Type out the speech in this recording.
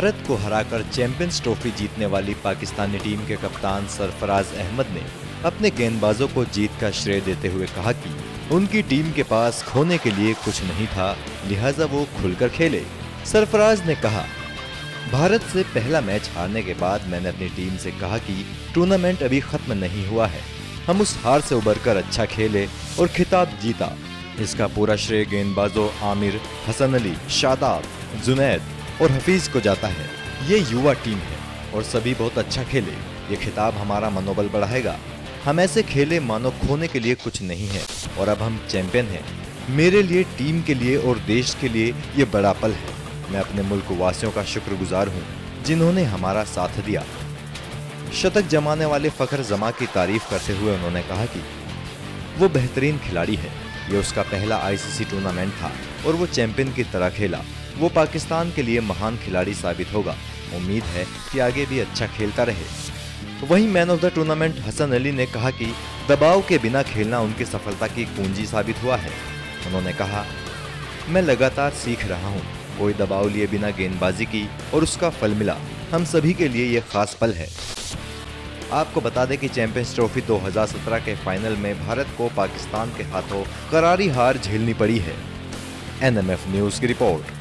भारत को हराकर champions trophy जीतने वाली पाकिस्तानी टीम के कप्तान सरफराज अहमद ने अपने गेंदबाजों को जीत का श्रेय देते हुए कहा कि उनकी टीम के पास खोने के लिए कुछ नहीं था, लिहाजा वो खुलकर खेले। सरफराज ने कहा, भारत से पहला मैच हारने के बाद मैंने अपनी टीम से कहा कि टूर्नामेंट अभी खत्म नहीं हुआ है, हम उस हार से उबरकर अच्छा खेले और खिताब जीता। इसका पूरा श्रेय गेंदबाजों आमिर, हसन अली, शादाब, जुनैद और हफीज को जाता है। ये युवा टीम है और सभी बहुत अच्छा खेले। ये खिताब हमारा मनोबल बढ़ाएगा। हम ऐसे खेले मानो खोने के लिए कुछ नहीं है और अब हम चैंपियन हैं। मेरे लिए, टीम के लिए और देश के लिए ये बड़ा पल है। मैं अपने मुल्क वासियों का शुक्रगुजार हूँ जिन्होंने हमारा साथ दिया। शतक जमाने वाले फखर जमा की तारीफ करते हुए उन्होंने कहा कि वो बेहतरीन खिलाड़ी है। ये उसका पहला आईसीसी टूर्नामेंट था और वो चैंपियन की तरह खेला। वो पाकिस्तान के लिए महान खिलाड़ी साबित होगा। उम्मीद है कि आगे भी अच्छा खेलता रहे। वहीं man of the tournament Hasan Ali ने कहा कि दबाव के बिना खेलना उनकी सफलता की कुंजी साबित हुआ है। उन्होंने कहा, मैं लगातार सीख रहा हूँ, कोई दबाव लिए बिना गेंदबाजी की और उसका फल मिला। हम सभी के लिए ये खास पल है। आपको बता दें कि चैंपियंस ट्रॉफी 2017 के फाइनल में भारत को पाकिस्तान के हाथों करारी हार झेलनी पड़ी है। एनएमएफ न्यूज़ की रिपोर्ट।